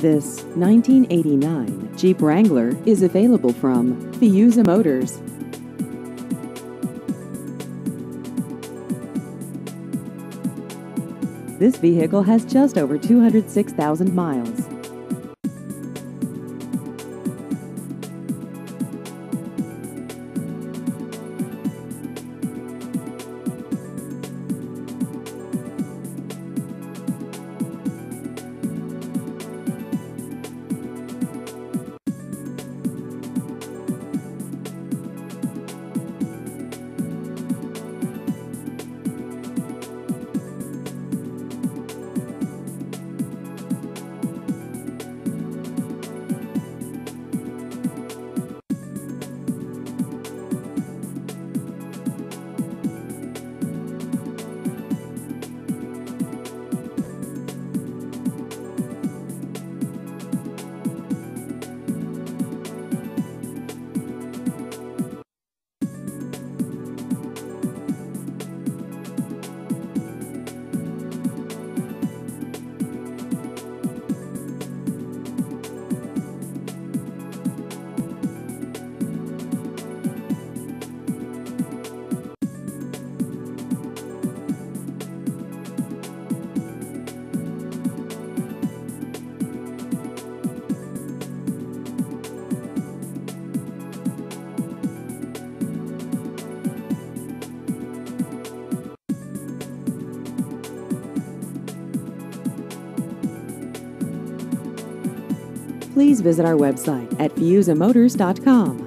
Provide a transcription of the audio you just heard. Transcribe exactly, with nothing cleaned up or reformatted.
This nineteen eighty-nine Jeep Wrangler is available from Fiuza Motors. This vehicle has just over two hundred six thousand miles. Please visit our website at fiuza motors dot com.